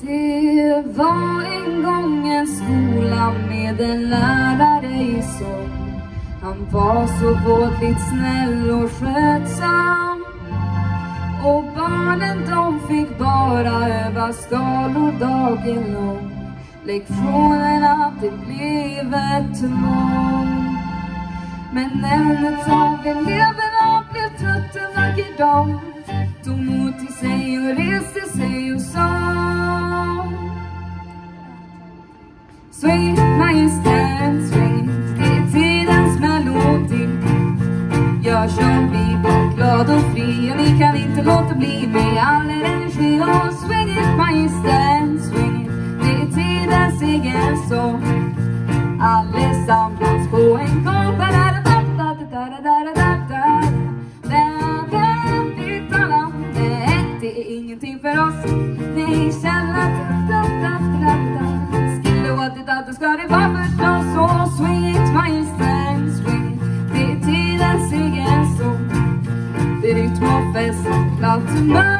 Det var en gång en skola med en lärare i sång. Han var så vådligt snäll och skötsam. Och barnen de fick bara öva skalor dagen lång. Lektionerna det blev ett tvång. Men en av eleverna blev trött en vacker dag. Tog mod till sig och reste sig och sa: Swing it majestät, swing it, det är tidens melodi. Gör som vi blir glad och fri, och ni kan inte låta bli med all energi. Och swing it majestät, swing it, det är tidens egen sång. Allesammans på en gång. Det är ingenting för oss. Nej, känna skulle vara det då ska det vara förstås. Så swing it majestät, swing it, det är tidens egen sång. Det är rytm och fest, klart humör.